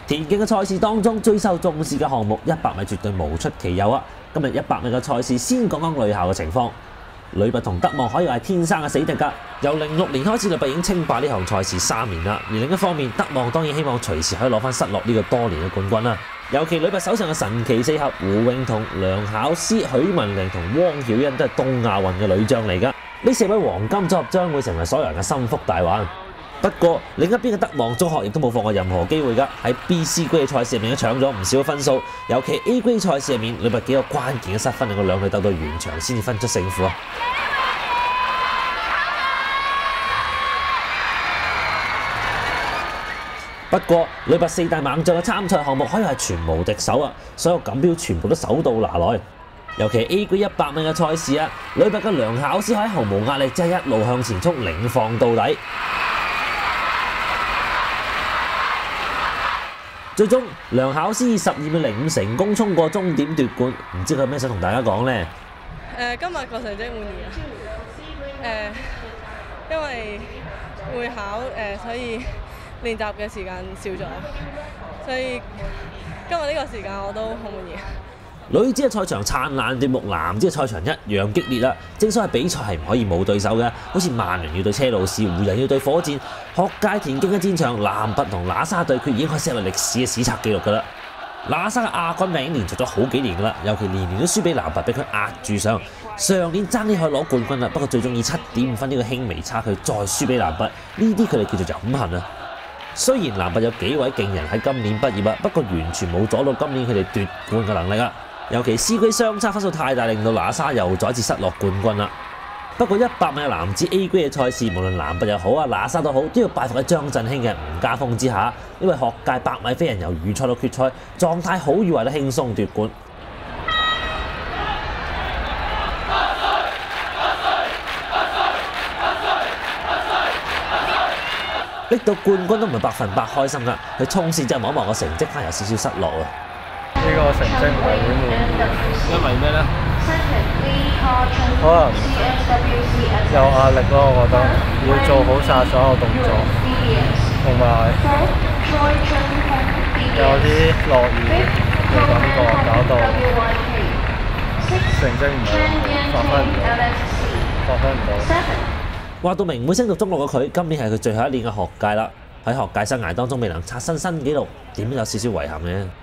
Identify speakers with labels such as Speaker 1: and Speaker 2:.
Speaker 1: 田徑嘅賽事當中最受重視嘅項目100米絕對無出其右啊！今日100米嘅賽事先講講女校嘅情況。女拔同德望可以話係天生嘅死敵㗎。由06年開始，女拔已經稱霸呢項賽事3年啦。而另一方面，德望當然希望隨時可以攞翻失落呢個多年嘅冠軍啦。尤其女拔手上嘅神奇四俠胡穎彤、梁巧詩、許文玲同汪曉欣都係東亞運嘅女將嚟㗎。呢4位黃金組合將會成為所有人嘅心腹大患。不過另一邊嘅德望中學亦都冇放過任何機會㗎，喺 B、C 區嘅賽事入面都搶咗唔少分數，尤其 A 區賽事入面，女拔幾個關鍵嘅失分令到兩隊鬥到完場先至分出勝負啊！不過女拔4大猛將嘅參賽項目可以係全無敵手啊，所有錦標全部都手到拿來。尤其 A 區100米嘅賽事啊，女拔嘅梁巧詩喺毫無壓力之下一路向前衝，領放到底。最終梁巧詩以12秒05成功衝過終點奪冠，唔知佢有咩想同大家講呢？
Speaker 2: 今日個成績滿意啊！因為會考所以練習嘅時間少咗，所以今日呢個時間我都好滿意。
Speaker 1: 女子嘅賽場燦爛奪目，男子嘅賽場一樣激烈啦。正所謂比賽係唔可以冇對手嘅，好似曼聯要對車路士，湖人要對火箭。學界田徑嘅戰場，男拔同喇沙對決已經可以寫為歷史嘅史冊記錄㗎啦。喇沙嘅亞軍名連續咗好幾年㗎啦，尤其年年都輸俾男拔，俾佢壓住上。上年爭啲可以攞冠軍啦，不過最終以7.5分呢個輕微差距再輸俾男拔，呢啲佢哋叫做飲恨啊。雖然男拔有幾位勁人喺今年畢業啊，不過完全冇阻到今年佢哋奪冠嘅能力啊。尤其 C 區相差分數太大，令到喇沙又再一次失落冠軍啦。不過100米嘅男子 A 區嘅賽事，無論男拔又好啊，喇沙都好，都要拜服喺張振興嘅吳家鋒之下，因為學界100米飛人由預賽到決賽，狀態好與壞都輕鬆奪冠。拎到冠軍都唔係100%開心㗎，佢衝線之後望一望個成績，反而有少少失落啊！
Speaker 3: 呢個成績唔係好滿意，因為咩呢？可能有壓力咯，我覺得要做好晒所有動作，同埋有啲落雨嘅感覺，搞到成績唔係發揮唔到。
Speaker 1: 話到明會升讀中六嘅佢，今年係佢最後一年嘅學界啦。喺學界生涯當中未能刷新新紀錄，點都有少少遺憾嘅。